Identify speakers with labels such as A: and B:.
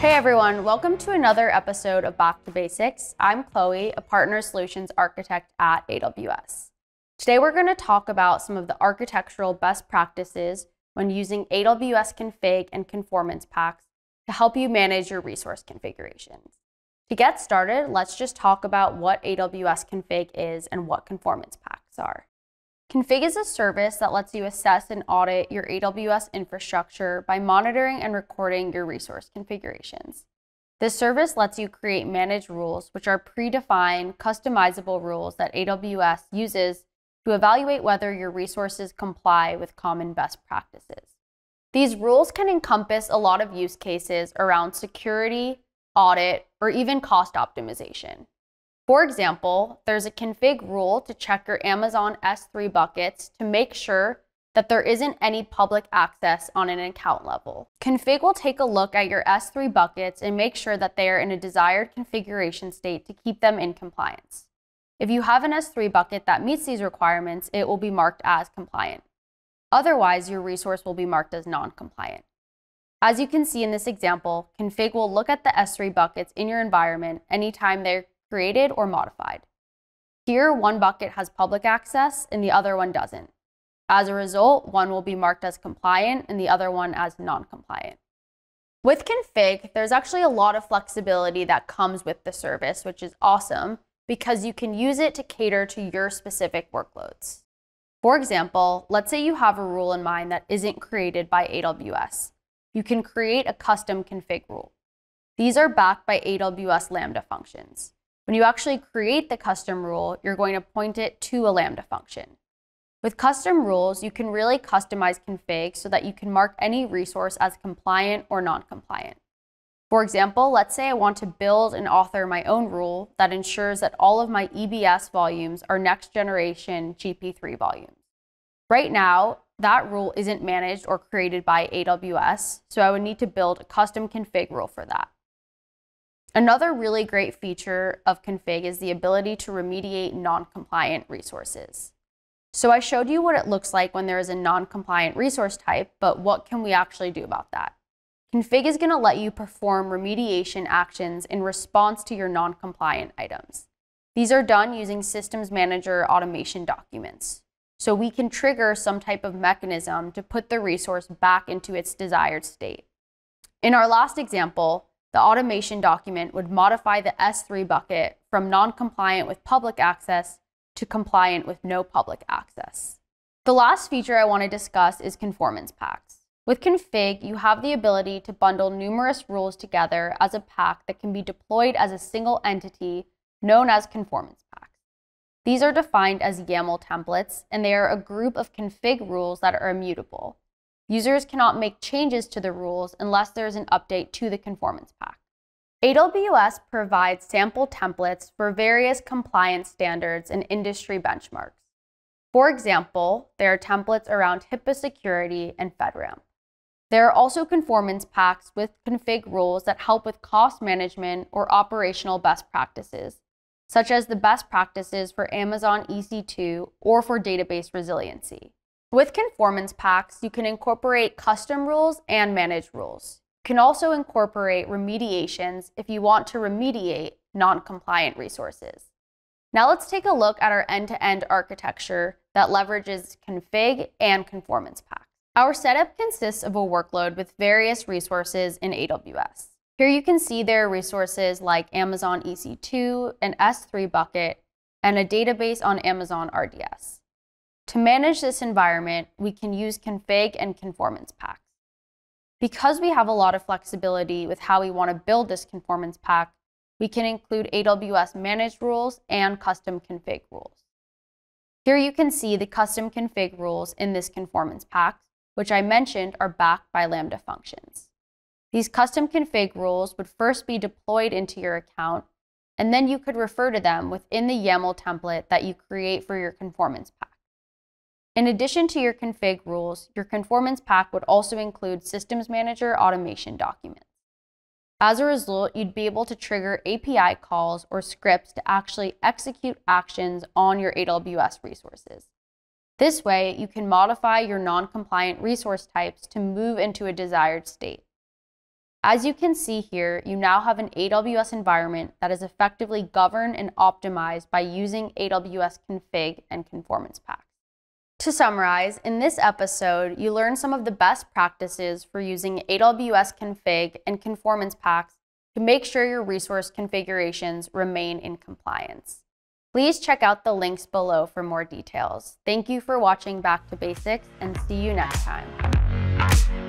A: Hey everyone, welcome to another episode of Back to Basics. I'm Chloe, a Partner Solutions Architect at AWS. Today we're going to talk about some of the architectural best practices when using AWS config and conformance packs to help you manage your resource configurations. To get started, let's just talk about what AWS config is and what conformance packs are. Config is a service that lets you assess and audit your AWS infrastructure by monitoring and recording your resource configurations. This service lets you create managed rules, which are predefined, customizable rules that AWS uses to evaluate whether your resources comply with common best practices. These rules can encompass a lot of use cases around security, audit, or even cost optimization. For example, there's a config rule to check your Amazon S3 buckets to make sure that there isn't any public access on an account level. Config will take a look at your S3 buckets and make sure that they are in a desired configuration state to keep them in compliance. If you have an S3 bucket that meets these requirements, it will be marked as compliant. Otherwise, your resource will be marked as non-compliant. As you can see in this example, config will look at the S3 buckets in your environment anytime they're created or modified. Here, one bucket has public access and the other one doesn't. As a result, one will be marked as compliant and the other one as non-compliant. With config, there's actually a lot of flexibility that comes with the service, which is awesome because you can use it to cater to your specific workloads. For example, let's say you have a rule in mind that isn't created by AWS. You can create a custom config rule. These are backed by AWS Lambda functions. When you actually create the custom rule, you're going to point it to a Lambda function. With custom rules, you can really customize config so that you can mark any resource as compliant or non-compliant. For example, let's say I want to build and author my own rule that ensures that all of my EBS volumes are next generation GP3 volumes. Right now, that rule isn't managed or created by AWS, so I would need to build a custom config rule for that. Another really great feature of config is the ability to remediate non-compliant resources. So I showed you what it looks like when there is a non-compliant resource type, but what can we actually do about that? Config is going to let you perform remediation actions in response to your non-compliant items. These are done using Systems Manager automation documents. So we can trigger some type of mechanism to put the resource back into its desired state. In our last example, the automation document would modify the S3 bucket from non-compliant with public access to compliant with no public access. The last feature I want to discuss is conformance packs. With config, you have the ability to bundle numerous rules together as a pack that can be deployed as a single entity known as conformance packs. These are defined as YAML templates, and they are a group of config rules that are immutable. Users cannot make changes to the rules unless there is an update to the conformance pack. AWS provides sample templates for various compliance standards and industry benchmarks. For example, there are templates around HIPAA security and FedRAMP. There are also conformance packs with config rules that help with cost management or operational best practices, such as the best practices for Amazon EC2 or for database resiliency. With conformance packs, you can incorporate custom rules and managed rules. You can also incorporate remediations if you want to remediate non-compliant resources. Now let's take a look at our end-to-end architecture that leverages config and conformance packs. Our setup consists of a workload with various resources in AWS. Here you can see there are resources like Amazon EC2, an S3 bucket, and a database on Amazon RDS. To manage this environment, we can use config and conformance packs. Because we have a lot of flexibility with how we want to build this conformance pack, we can include AWS managed rules and custom config rules. Here you can see the custom config rules in this conformance pack, which I mentioned are backed by Lambda functions. These custom config rules would first be deployed into your account, and then you could refer to them within the YAML template that you create for your conformance pack. In addition to your config rules, your conformance pack would also include Systems Manager automation documents. As a result, you'd be able to trigger API calls or scripts to actually execute actions on your AWS resources. This way, you can modify your non-compliant resource types to move into a desired state. As you can see here, you now have an AWS environment that is effectively governed and optimized by using AWS config and conformance packs. To summarize, in this episode, you learned some of the best practices for using AWS config and conformance packs to make sure your resource configurations remain in compliance. Please check out the links below for more details. Thank you for watching Back to Basics, and see you next time.